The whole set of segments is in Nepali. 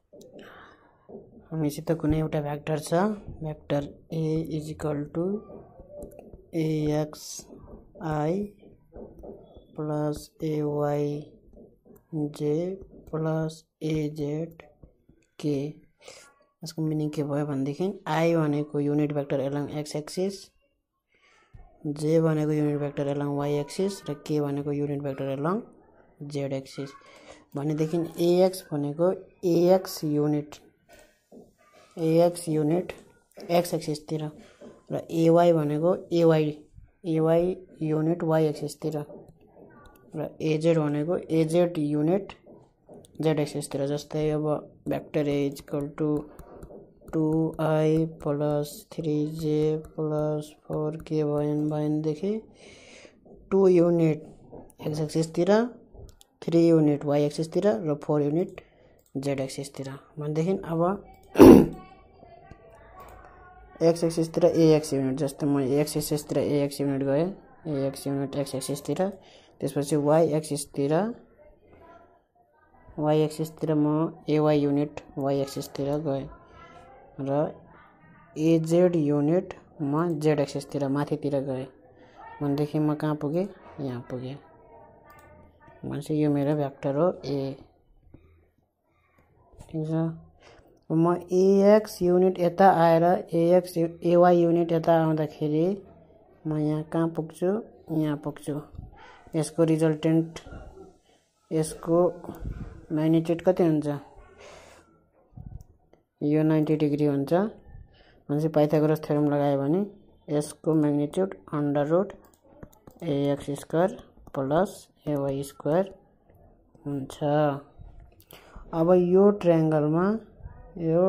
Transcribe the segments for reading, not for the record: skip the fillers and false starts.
हामीसित कुनै एउटा भेक्टर छ, vector a = axi plus ayj plus azk। यसको मिनिङ के भयो भनेदेखि i भनेको unit vector along x axis, j भनेको unit vector along y axis र k भनेको unit vector along z axis. भनेदेखि ax भनेको ax युनिट x एक्सिस तिर र ay भनेको ay युनिट y एक्सिस तिर र az भनेको az युनिट z एक्सिस तिर। जस्तै अब vector a = 2i plus 3j plus 4k भएदेखि 2 युनिट x एक्सिस तिर, 3 युनिट y एक्सिस तिर र 4 युनिट z एक्सिस तिर। भनेदेखि अब x एक्सिस तिर ax युनिट, जस्तै म x एक्सिस तिर ax युनिट गए, ax युनिट x एक्सिस तिर, त्यसपछि y एक्सिस तिर म ay युनिट y एक्सिस तिर गए र az युनिट म z एक्सिस तिर माथितिर गए। भनेदेखि म कहाँ पुगे? यहाँ पुगे। भनेपछि यो मेरो भेक्टर हो a। ठीक छ। म ax युनिट यता आएर ay युनिट यता आउँदाखेरि म यहाँ कहाँ पुग्छु? यहाँ पुग्छु। यसको रिजल्टेन्ट, यसको म्याग्निट्युड कति हुन्छ? यो 90 डिग्री हुन्छ। भनेपछि पाइथागोरस थ्योरम लगायो भने यसको म्याग्निट्युड √ax² प्लस ay² हुन्छ। अब यो ट्रायंगलमा यो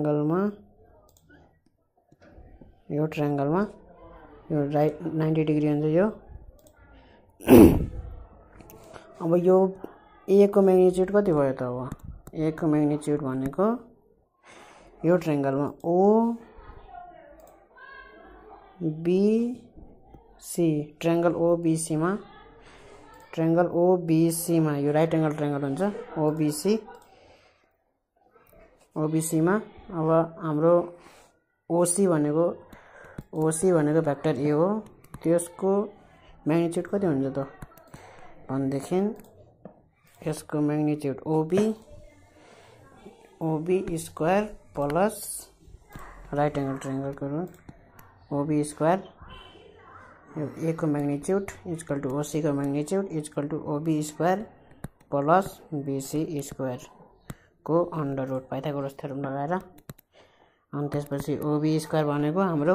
90 डिग्री हुन्छ यो। अब यो a को म्याग्निट्युड कति भयो त? अब a को म्याग्निट्युड भनेको यो ट्रायंगलमा OBC, ट्रायंगल OBC मा यो राइट एंगल ट्रायंगल हुन्छ OBC मा। अब हाम्रो OC भनेको भेक्टर a हो, त्यसको म्याग्निट्युड कति हुन्छ त भनेदेखि यसको magnitude OB² plus right angle triangle को OB², यो a को म्याग्निट्युड = OC को म्याग्निट्युड = OB² प्लस BC² को अंडर पाइथागोरस थ्योरम लगाएर। अनि त्यसपछि OB² भनेको हाम्रो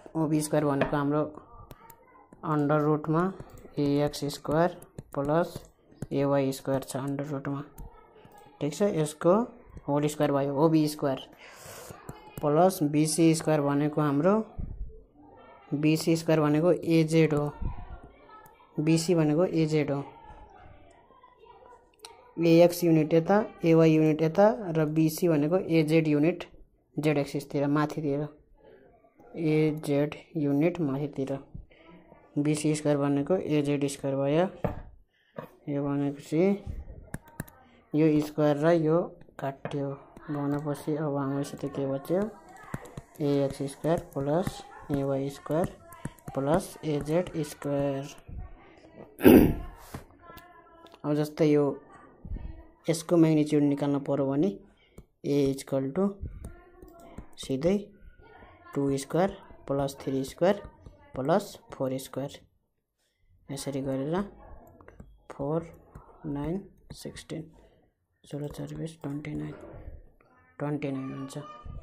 अंडर रुटमा ax² प्लस ay² छ अंडर रुटमा। ठीक छ। यसको होल स्क्वायर भयो OB² प्लस BC² भनेको हाम्रो BC² भनेको AZ हो, BC भनेको AZ हो। ax युनिट यता, ay युनिट यता र BC भनेको AZ युनिट z एक्सिस तिर माथितिर, AZ युनिट माथितिर। BC² भनेको AZ² भयो। यो भनेपछि यो स्क्वायर र यो काट्यो भनेपछि अब हामीसित के बच्यो? ax² plus ay² plus az²। अब जस्तै यो यसको म्याग्निट्युड निकाल्न पर्यो भने a = सिधै 2² प्लस 3² प्लस 4²। यसरी गरेर 4 9 16 16 4 20 29 हुन्छ।